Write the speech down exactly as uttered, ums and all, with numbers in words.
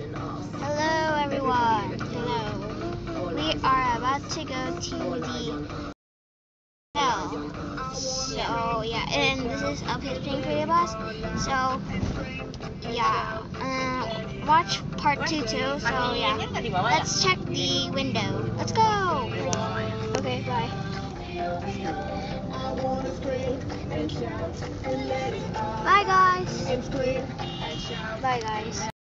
Hello everyone. Hello. We are about to go to the hotel. So yeah, and this is Lps Going for the bus. So yeah, um, watch part two too. So yeah, let's check the window. Let's go. Okay, bye. Bye guys. Bye guys.